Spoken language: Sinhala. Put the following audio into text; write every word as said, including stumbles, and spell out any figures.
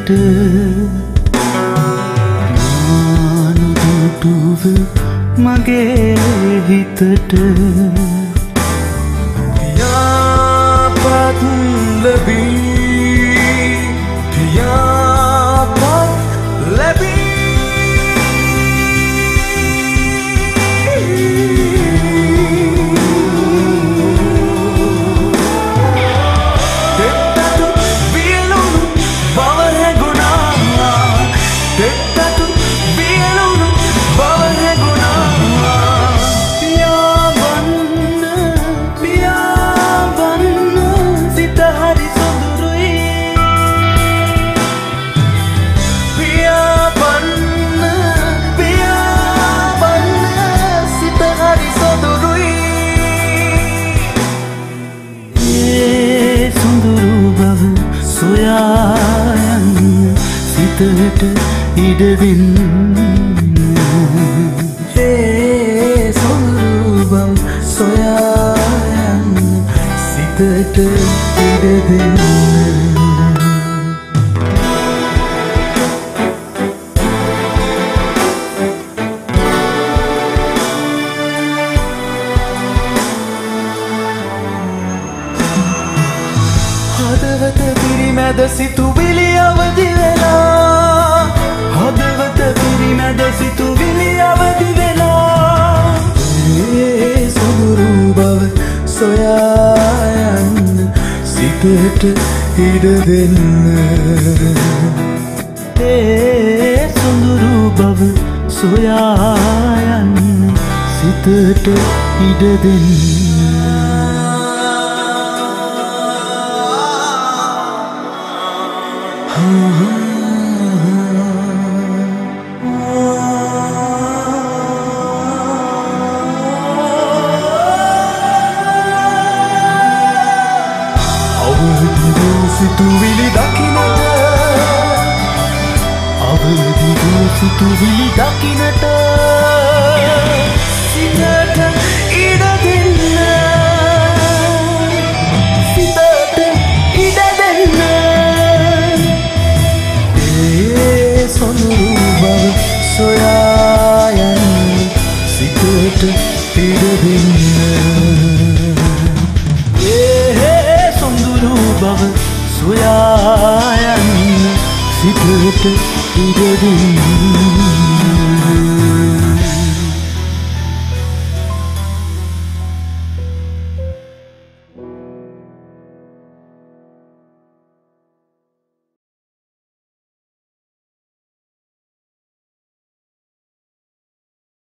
නුදුටුව මගේ හිතට පියාපත් ලැබී පියාපත් ලැබී සිතට ඉඩ දෙන්න ඒ සොඳුරු බව සොයා යන්න සිතට ඉඩ දෙන්න හදවත පිරිමැද සිතුවිලි අවදි වෙලා හදවත පිරිමැද සිතුවිලි අවදි වෙලා ඒ සොඳුරු බව සොයා යන්න සිතට ඉඩ දෙන්න ඒ සොඳුරු බව සොයා යන්න සිතට ඉඩ දෙන්න සිතුවිලි දකින්නට අවදි වූ සිතුවිලි දකින්නට සිතට ඉඩ දෙන්න සිතට ඉඩ දෙන්න ඒ සොඳුරු බව සොයා යන්න සිතට ඉඩ දෙන්න ඒ සොඳුරු බව සොයා යන්න සිතට ඉඩ දෙන්න